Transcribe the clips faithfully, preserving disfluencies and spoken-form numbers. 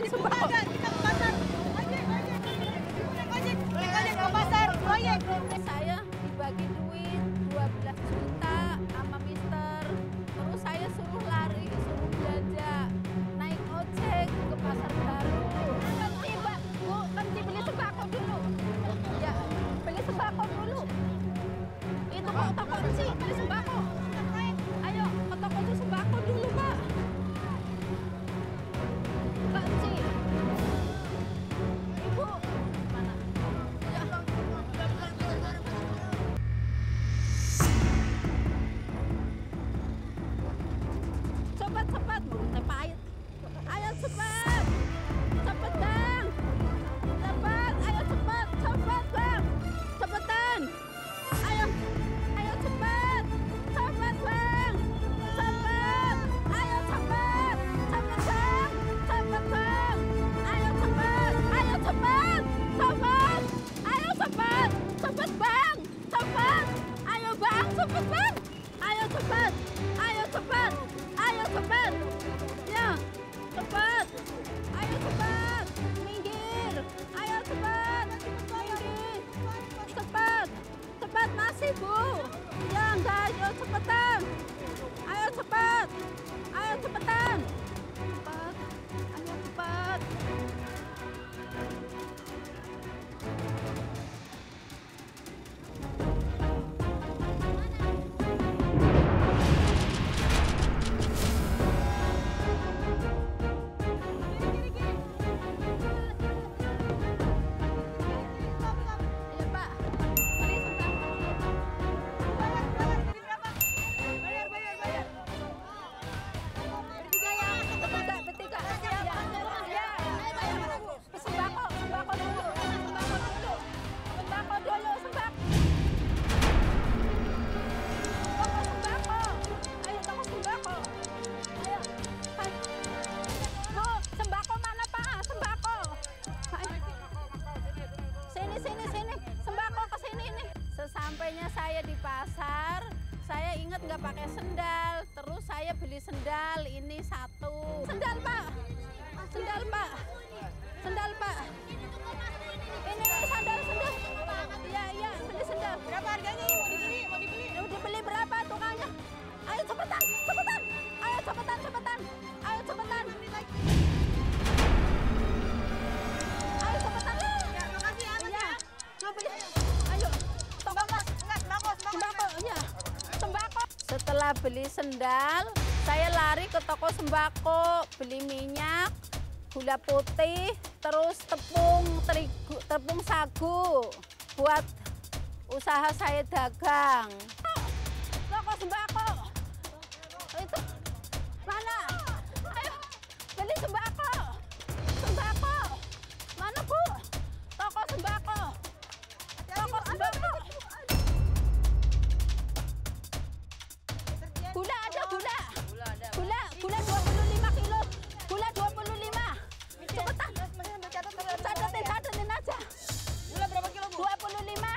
beli sembako. Kita ke pasar. Ojek, ojek. Ojek, ojek ke pasar. Proyek. Saya dibagi duit dua belas juta sama mister. Terus saya suruh lari, suruh belanja. Naik ojek ke pasar baru. Nanti Mbak, Bu, nanti beli sembako dulu. Ya, beli sembako dulu. Itu kok toko sih, beli sembako. Ayo, ke toko beli sembako dulu, Pak. Mbak Ci. Ibu, mana? Ya. Cepat, cepat, mau pahit. Ayo cepat, cepat bang, cepat, ayo cepat, cepat bang, cepetan, ayo, ayo cepat, cepat bang, cepat, ayo cepat, cepat bang, cepat bang, ayo cepat, ayo cepat, cepat, ayo cepat, cepat bang, cepat, ayo bang, cepat bang, ayo cepat, ayo cepat, ayo cepat, ya. Cepat, ayo cepat, minggir, ayo cepat, minggir, cepat, cepat masih Bu, ya enggak, ayo cepetan, ayo cepat, ayo cepetan, cepat, ayo cepat. Iya Pak, beli sembako. Bayar, bayar, bayar. Bertiga ya. Bertiga, bertiga. Ya, ya. Sembako, sembako dulu, sembako dulu, sembako dulu, sembako. Toko sembako, ayo toko sembako. Ayo, Hai. Bu, sembako mana Pak? Sembako. Hai. Sini, sini, sini, sembako ke sini nih. Sesampainya saya di pasar, saya ingat nggak pakai sendal, terus saya beli sendal ini satu. Sendal Pak, sendal Pak, sendal Pak. Ini sandal, sendal. Iya, iya, beli sendal. Berapa harganya ini? Mau dibeli, mau dibeli. Udah dibeli berapa tukangnya? Ayo cepetan, cepetan. Ayo cepetan, cepetan. Ayo cepetan. Ayo cepetan. Ya, makasih ya. Iya. Mau beli. Ayo. Sembako, enggak sembako, sembako. Sembako, iya. Sembako. Setelah beli sendal, saya lari ke toko sembako, beli minyak, gula putih, terus tepung terigu, tepung sagu buat usaha saya dagang. Toko sembako. Itu mana? Ayo, beli sembako. Sembako. Mana Bu? Toko sembako. Toko sembako. Gula ada gula. Gula, gula dua puluh lima kilo. Gula dua puluh lima. Cepetan. Catatin, catatin aja. Gula berapa kilo, Bu? dua puluh lima.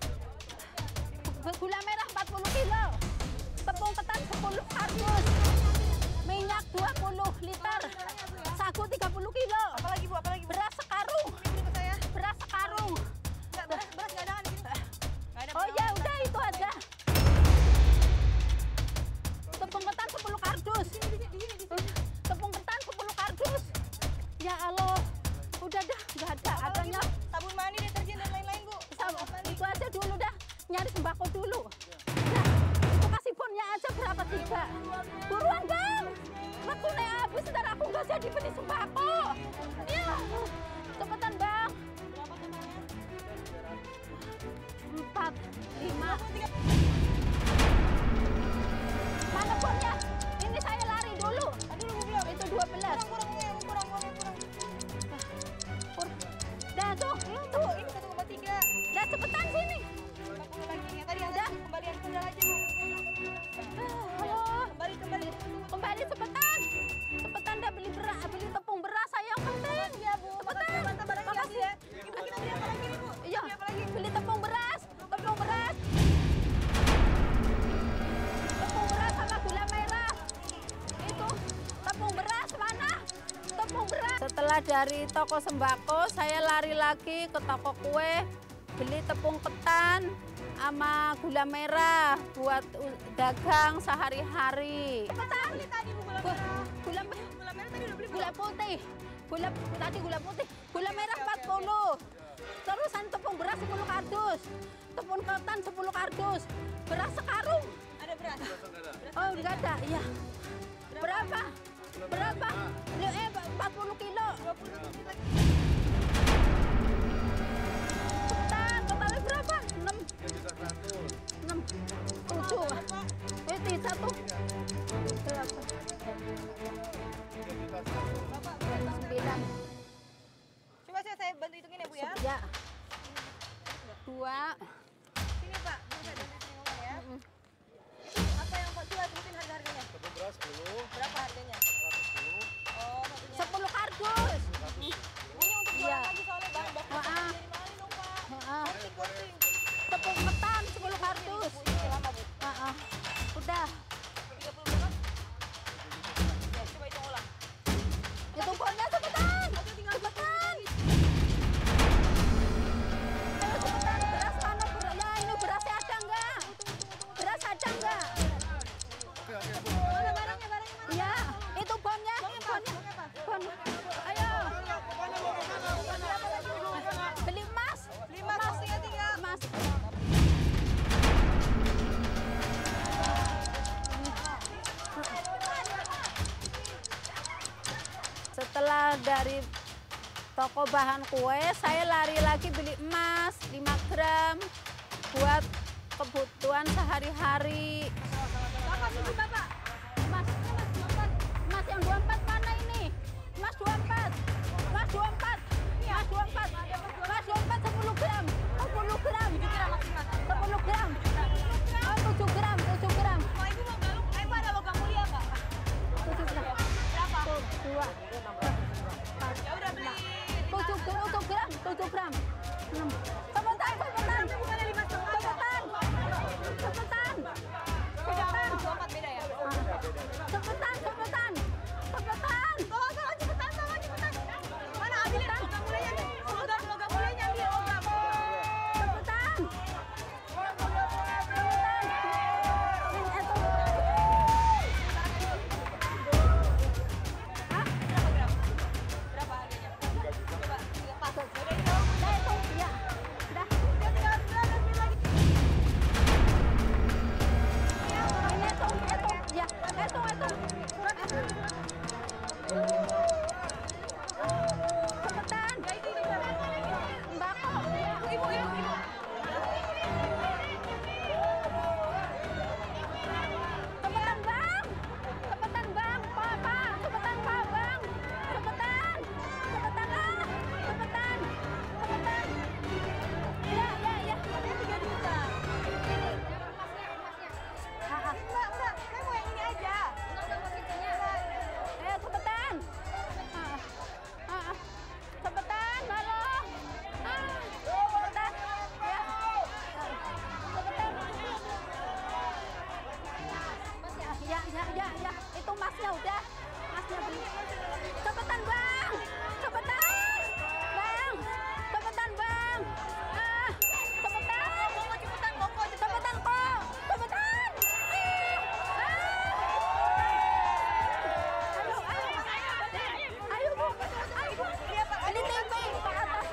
Gula merah empat puluh kilo. Tepung ketan sepuluh kardus. Minyak dua puluh liter. Sagu tiga puluh kilo. Apalagi Bu, apalagi Bu? Beras sekarung. Ini ke saya. Beras sekarung. Enggak, beras, beras enggak ada kan di sini? Enggak ada. Oh ya udah itu aja. Tepung ketan sepuluh kardus. Tepung ketan sepuluh kardus. Ya Allah. Udah dah, enggak ada. Adanya Sabun mani, deterjen dan lain-lain, Bu. sama itu aja dulu dah. Nyari sembako dulu. Nah, itu kasih bonnya aja berapa tiga. Buruan Bang. Waktu nek habis ntar aku nggak jadi beli sembako. Ya, cepetan Bang. Empat, lima. Mana bonnya? Ini saya lari dulu. Tadi lu belum. Itu dua belas. Kurang, kurang, kurang, kurang, kurang. Dah tuh, tuh. Ini satu koma tiga. Dah cepetan sini. lima puluh lagi. Yang tadi Udah. ada kembalian sendal aja, Bu. Halo. Kembali, kembali. Kembali cepetan. Cepetan dah beli beras, beli tepung beras saya yang penting. Ya, Bu. Cepetan. Mantap, barangnya Makasih. ya. Ibu, kita beli apa lagi nih, Bu? Iya, Beli apa lagi? beli tepung beras, tepung beras. Tepung beras sama gula merah. Itu tepung beras mana? Tepung beras. Setelah dari toko sembako, saya lari lagi ke toko kue, beli tepung ketan sama gula merah buat dagang sehari-hari. Ketan beli tadi Bu gula merah. Gula, Gula merah tadi udah beli gula putih, gula tadi gula putih, gula merah empat puluh. Terusan tepung beras sepuluh kardus, tepung ketan sepuluh kardus, beras sekarung. Ada beras. Oh, enggak ada, iya. Berapa? Berapa? Eh, empat puluh kilo. Ketan, totalnya berapa? enam. enam. tujuh. Eh, tiga satu. Berapa? sembilan. Coba saya, saya bantu hitungin ya Bu ya. Ya. Dua. Sini Pak, Bu saya bantu hitungin ngomong ya. Itu apa yang Pak jual sebutin harga-harganya? Tepung beras sepuluh, Berapa harganya? seratus sepuluh, Oh, satunya. sepuluh kardus. Ini untuk jualan Iya. lagi soalnya bahan baku. Maaf. Dari mana dong Pak? Heeh. Posting, posting. Tepung ketan sepuluh kardus. Bu, ini lama Bu. Heeh. Udah. tiga puluh berapa? Ya, coba hitung ulang. Itu pokoknya cepetan. Aduh, tinggal Cepetan. Ayo cepetan. Beras mana? Beras? Ya ini berasnya ada enggak? Beras ada enggak? Mana barangnya, barangnya mana? Iya. Itu bonnya. Bonnya. Bon. Ayo. Beli emas. Lima postingnya tiga. Emas. Setelah dari toko bahan kue, saya lari lagi beli emas lima gram buat kebutuhan sehari-hari. Bapak, susu Bapak. Emas, emas dua puluh empat. Emas yang dua puluh empat mana ini? Emas dua puluh empat. Emas dua puluh empat. Emas dua puluh empat. Emas dua puluh empat sepuluh gram. sepuluh gram. tujuh gram maksimal. sepuluh gram. Oh, tujuh gram, tujuh gram. Oh, Ibu mau galung? Eh, Pak, ada logam mulia, Pak. tujuh gram. Berapa? Tuh, dua. Ya udah beli. tujuh, tujuh gram, tujuh gram. enam. Cepetan, cepetan. Bukannya lima setengah ya? Cepetan. Cepetan. Beda Cepetan. dua puluh empat beda ya? Cepetan, cepetan. Cepetan. Tolong, tolong, cepetan, tolong, cepetan. Mana ambilin logam mulianya nih? Logam, logam mulianya ambil logam. Cepetan. Cepetan. Ini itu. Hah? Berapa gram? Berapa harganya? Coba, tiga pas. Udah ini dong. Udah itu, ya. Udah. Udah tinggal tinggal ambil lagi. Ini itu, itu. Ya, itu, itu. Cepetan. Ya itu, itu berapa? Mbako. Ibu, ibu, ibu. Cepetan, Bang. Cepetan, Bang. Pak, Pak. Cepetan, Pak, Bang. Cepetan. Cepetan lah. Cepetan. Cepetan. Ya, ya, ya. Ini tiga juta. Ah, ah. Enggak, enggak. Saya mau yang ini aja. Eh, cepetan. Ah, ah, ah. Cepetan, halo. Ah, cepetan. Ya. Cepetan. Ya, ya, ya, ya. Itu masnya udah. Masnya beli. Cepetan, Bang. Cepetan. Bang. Cepetan, Bang. Ah, cepetan. Koko cepetan, koko cepetan. Cepetan, kok. Cepetan. Ah. Ayo, ayo. Ayo, Bu. Ayo, Bu. Iya, Pak. Ini T V ke atas.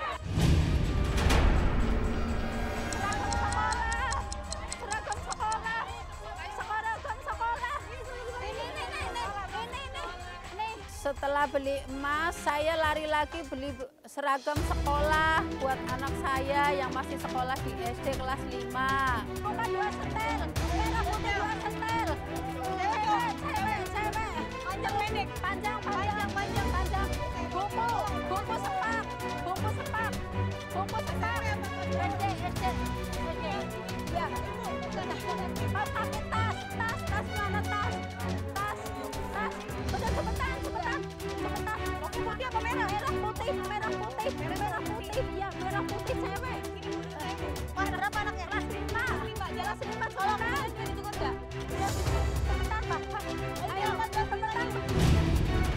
Seragam sekolah. Seragam sekolah. Ini, ini, ini, ini, ini, ini. Ini. Setelah beli emas, saya lari lagi beli seragam sekolah buat anak saya yang masih sekolah di S D kelas lima. Bukan dua setel, merah putih dua setel. Cewek, cewek, cewek. Panjang pendek. Panjang, panjang, panjang, panjang. Buku, buku sepak, buku sepak, buku sepak. S D, S D, S D. Ya, sudah, sudah. Oh, pakai tas, tas, tas mana tas? Tas, tas. Udah cepetan, cepetan, cepetan. Putih apa merah? Merah putih, merah putih, merah putih. Ya, merah putih cewek. Wah, berapa anaknya? Kelas lima. Lima, jalan Kelas lima Tolong, sekolah. kalian jadi tukar nggak? Cepetan, Pak. Ayo, cepetan.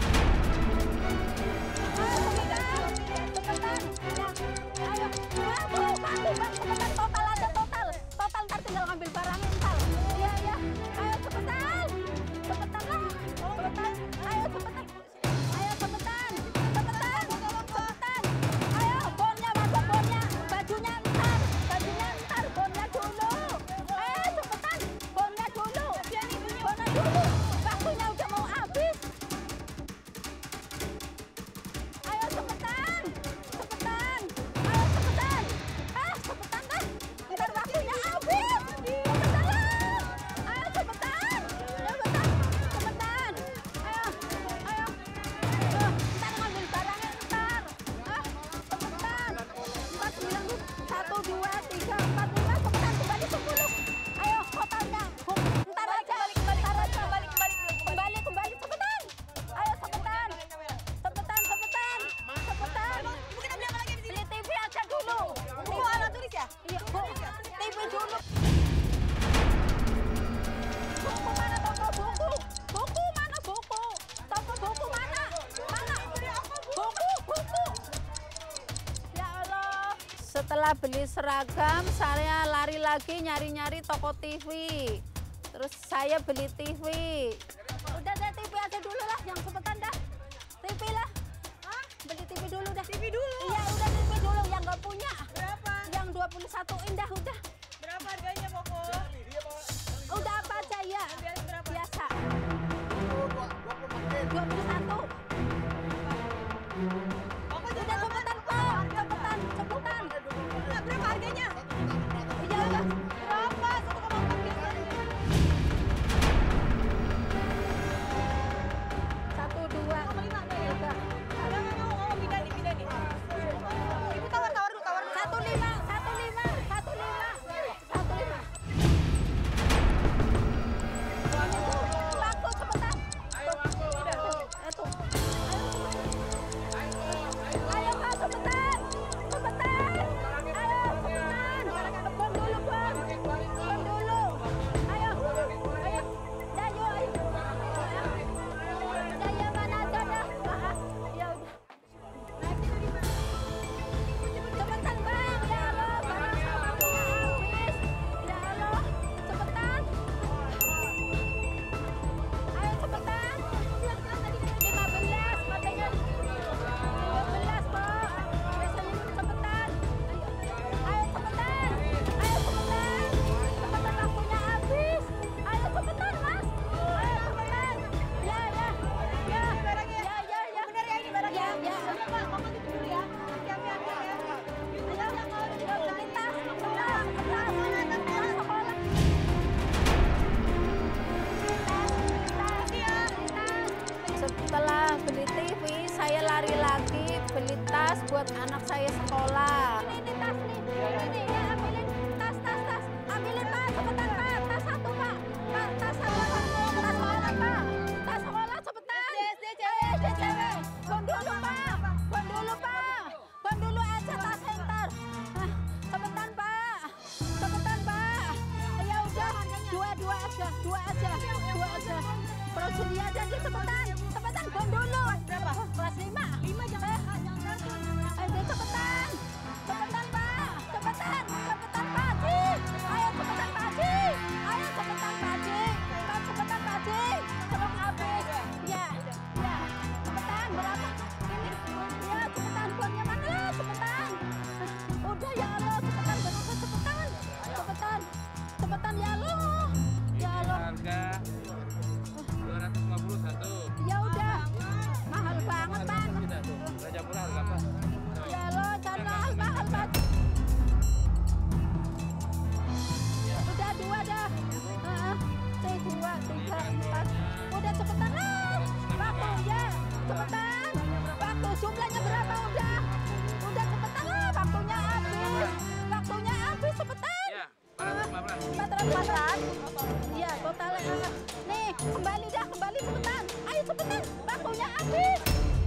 Setelah beli seragam, saya lari lagi nyari-nyari toko T V. Terus saya beli T V. Udah deh, T V aja dulu lah, yang cepetan dah. T V lah. Hah? Beli T V dulu dah. T V dulu? Iya, udah T V dulu, yang nggak punya. Berapa? Yang dua puluh satu indah, udah. Berapa harganya, Koko? Udah apa aja ya? Biasa berapa? Biasa. dua puluh satu. Koko Udah jangan cepetan, Pak. Cepetan, cepetan. Enggak, berapa harganya? Iya, udah. Berapa? satu koma empat biasanya. Satu, dua, satu koma lima ada ya? tiga. Ada nggak mau? Oh, pindah nih, pindah nih. Ibu tawar-tawar dulu, tawar dulu. Satu lima, satu lima, satu lima, satu lima. Waktu cepetan. Itu. Ayo Pak, cepetan, cepetan. Ayo cepetan. Bom dulu, bom. Bom dulu. Ayo, ayo. Ya, yuk, ayo. Ya, ya mana aja dah. Ah, ya udah. Cepetan Bang, ya Allah, barang sama punya habis. Ya Allah, cepetan. Ayo cepetan. lima belas katanya. lima belas Pak. Biasanya cepetan. Ayo cepetan. Ayo cepetan. Cepetan waktunya habis. Ayo cepetan Mas. Ayo cepetan. Ya ya. Ya. Barangnya. Ya ya ya. Bener ya ini barangnya? Ya ya. Udah, Pak, Koko titip dulu ya. Hati-hati ambil ya. Ayo yang mau beli tas, tas, tas, tas, tas sekolah. Setelah beli T V, saya lari lagi beli tas buat anak saya sekolah. Ini, ini tas nih, ini ya ambilin tas, tas, tas, ambilin Pak, cepetan Pak, tas satu Pak, Pak, tas satu Pak, tas sekolah Pak, tas sekolah cepetan. S D, Eh, S D cewek, bom dulu Pak, bom dulu Pak, bom dulu aja tasnya ntar. Ah, cepetan Pak, cepetan Pak. Ya udah, dua dua aja, dua aja, dua aja. Prosedur aja dia cepetan, cepetan bom dulu. Berapa? Kelas lima. Lima jangan jangan seratus. Ayo cepetan, cepetan Pak, cepetan, cepetan Pak Haji. Ayo cepetan Pak Haji, ayo cepetan Pak Haji, Pak cepetan Pak Haji, sebelum habis. Ya, ya, cepetan berapa? Ini, ya cepetan bomnya mana lah, cepetan. Udah ya Allah, cepetan berapa cepetan, cepetan, cepetan ya Allah, ya Allah. Harga dua ratus lima puluh satu. Ya udah, mahal banget Bang. Tidak tuh, Raja Murah harga apa? Ya Allah, jangan mahal mahal Bang. Udah dua dah. Heeh. T dua, tiga, empat. Udah cepetan lah. Waktu ya, cepetan. Waktu jumlahnya berapa udah? Udah cepetan lah, waktunya habis. Waktunya habis cepetan. Ya, empat ratus lima belas. empat ratus empat ratus. Iya, totalnya. ah. Nih, kembali dah, kembali cepetan. Ayo cepetan, waktunya habis.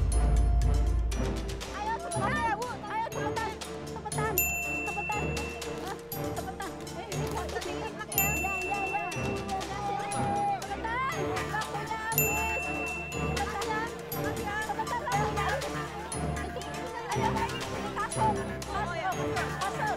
Ayo cepetan, ayo Bu. Ayo cepetan, cepetan, cepetan. Ah, cepetan. Eh, ini nggak jadi enak ya. Ya, ya, ya. Cepetan, waktunya habis. Cepetan ya. Cepetan, waktunya habis. Ayo, ini kasur, kasur, kasur.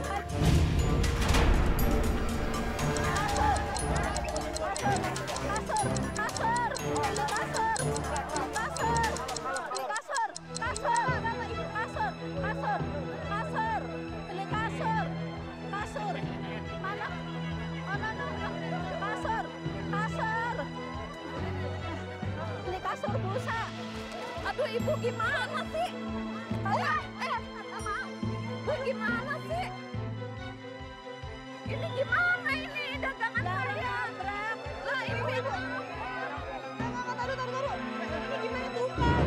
Kasur, kasur, beli kasur, beli kasur, beli kasur, kasur, bapak ibu kasur, kasur, kasur, beli kasur, kasur, mana, mana, mana, kasur, kasur, beli kasur busa. Aduh ibu gimana sih? Eh, eh, maaf, bu gimana sih? Ini gimana ini dagangan saya? Lah ibu ibu. Taruh, taruh, taruh. Ini gimana tuh, Pak?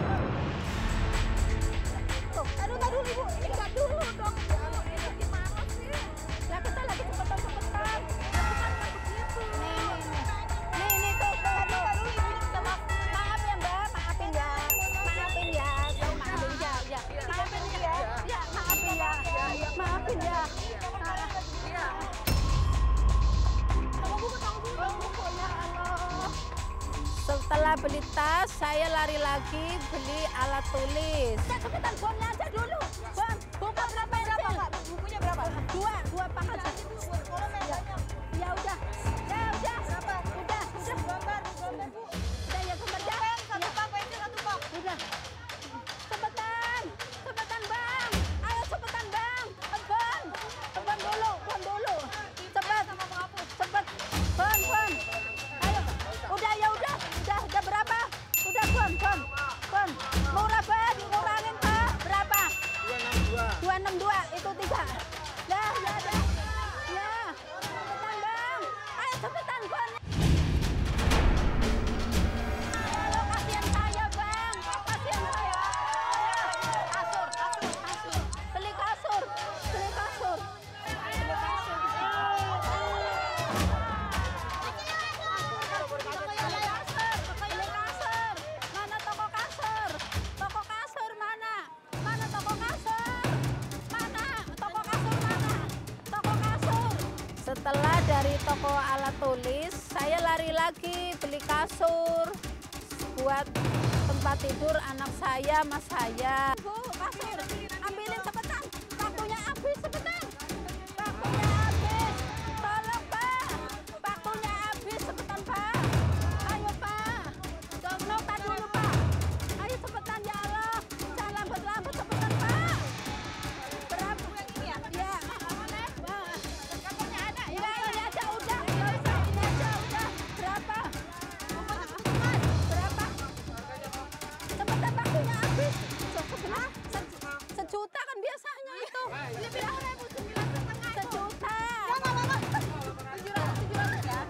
Tuh, taruh taruh ibu. Ini enggak dulu dong. Ini gimana sih? Lah kita lagi cepetan-cepetan. Ya bukan kayak begitu. Nih, nih, nih. Nih, nih tuh, tuh, tuh. Maaf, maaf ya Mbak, maafin ya. Maafin ya, saya maafin ya. Ya, maafin ya. Ya, maafin ya. Maafin ya. Iya. Tunggu buku, tunggu buku. Ya Allah. Setelah beli tas, saya lari lagi beli alat tulis. Ya, cepetan bomnya aja dulu. Bom, buku berapa Berapa, Pak? Pak? Bukunya berapa? Dua, dua pak aja. Kalau main banyak. Ya udah, ya udah, Berapa? udah, udah, Gambar, gambar Bu. udah ya gambar ya. Pen, satu pak, pensil satu pak. Udah. Cepetan, cepetan bang. Ayo cepetan bang. Ban, ban dulu, ban dulu. Cepet, Sama penghapus. cepet. Ban, ban. Ayo. Udah ya udah, udah, udah berapa? Udah ban, ban, ban. Murah ban, dikurangin pak. Berapa? dua enam dua itu tiga. Ya, ya, ya. Ya. Cepetan bang. Ayo cepetan ban. Halo, kasihan saya bang. Kasihan saya. Kasur, kasur, kasur. Beli kasur, beli kasur. Beli kasur. Beli kasur, beli kasur. Mana toko kasur? Toko kasur mana? Mana toko kasur? Mana? Toko kasur mana? Toko kasur. Setelah dari toko alat tulis, saya lari lagi beli kasur buat tempat tidur anak saya, mas saya. Bu, kasur, ambilin cepetan. Waktunya habis, cepetan. Waktunya habis. Tolong, Pak. Waktunya habis, cepetan, Pak. Ayo, Pak. Jangan nota dulu, Pak. Ayo cepetan, ya Allah. Jangan lambat-lambat, cepetan, Pak. Berapa? Yang ini ya? Ya. Pak. Kamarnya ada. Ya, ini aja udah. Nggak usah, ini aja udah. Berapa? Berapa? Cepetan waktunya habis. Sebelah, se- sejuta kan biasanya itu. Sejuta. tujuh ratus, tujuh ratus ya?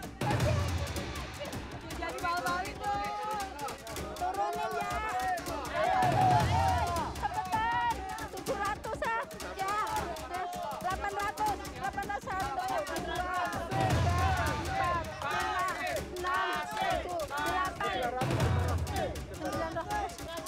Jadi bawah-bawah itu. Turunin ya. Ayo, turunin. Cepetan. tujuh ratus ah. Ya. delapan ratus. delapan ratus. satu, dua, tiga, empat, lima, enam, tujuh, delapan. Sembilan ratus.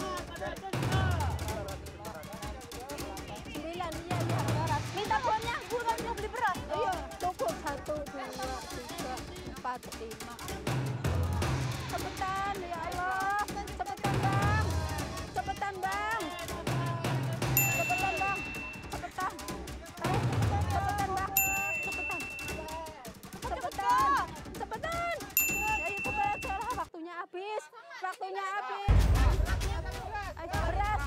Sembilan, iya, iya. Minta bonnya. Bu, kan mau beli beras. Ayo, cukup. Satu, dua, tiga, empat, lima. Cepetan, ya Allah. Cepetan, Bang. Cepetan, Bang. Cepetan, Bang. Cepetan. Ayo, cepetan, Bang. Cepetan. Cepetan. Cepetan. Ayo, cepat. Salah, waktunya habis. Waktunya habis. Ayo, beras.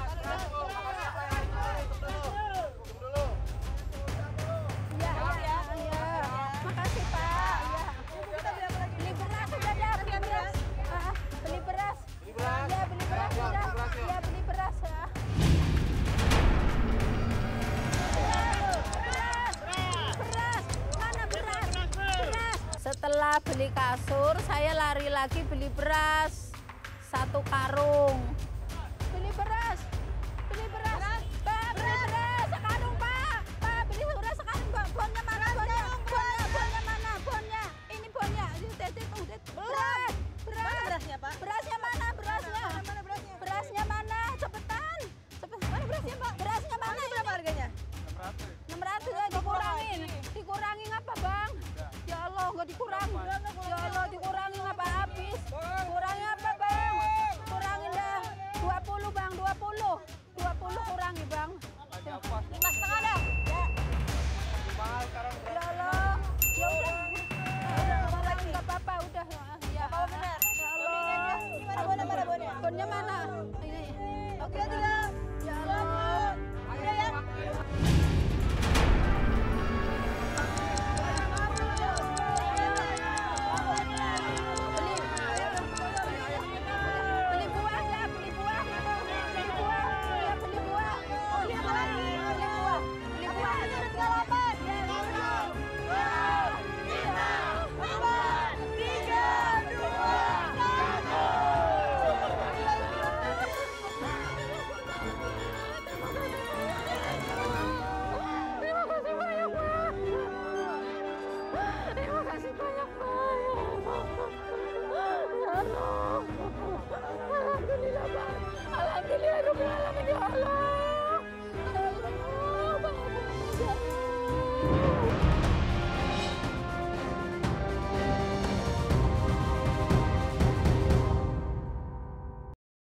Ya, ya, ya. Makasih, Pak. Ya. Beli beras sudah ada, beli beras. Ah, beli beras. Ya, beli beras sudah. Ya, beli beras ya. Beras, beras, mana beras? Beras. Setelah beli kasur, saya lari lagi beli beras. Satu karung. Beli beras. Beli beras. Pak, beli beras sekarung, Pak. Pak, beli beras sekarung, Pak. Bonnya mana? Bonnya. Bonnya, bonnya mana? Bonnya. Ini bonnya. Udah, udah, udah. Beras. Mana Beras. berasnya, Pak? Berasnya mana? Berasnya. Mana berasnya? Berasnya mana? Cepetan. Cepetan. Mana berasnya, Pak? Berasnya mana? Ini berapa harganya? enam ratus ya, dikurangin. Dikurangin apa, Bang? Ya Allah, nggak dikurangin. Ya Allah, dikurangin apa habis? Kurangin apa, Bang? Kurangin dah. dua puluh, Bang, dua puluh. dua puluh kurangi, Bang. Lima setengah dah. Ya. Ya Allah. Ya udah. Udah, kurangin nggak apa-apa, udah. Ya. Apa benar? Ya Allah. Gimana bonnya, mana bonnya? Bonnya mana?